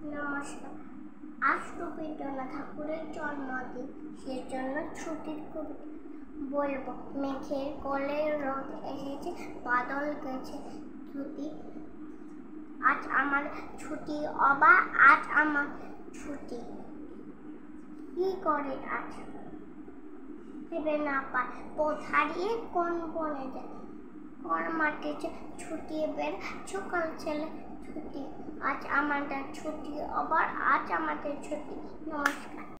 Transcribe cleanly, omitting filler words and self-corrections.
নমস্কার। আজ রবীন্দ্রনাথ ঠাকুরের জন্মদিন, সেজন্য ছুটির কবিতা বলবো। মেঘের কোলে রোদ এসেছে, বাদল গেছে ছুটি। আজ আমার ছুটি, আজ আমার ছুটি। কি করে আজ ভেবে না পায়, পথ হারিয়ে কোন বনে যায়, কোন মাঠে ছুটি বের সকাল ছেলে ছুটি। আজ আমাদের ছুটি, আজ আমাদের ছুটি। নমস্কার।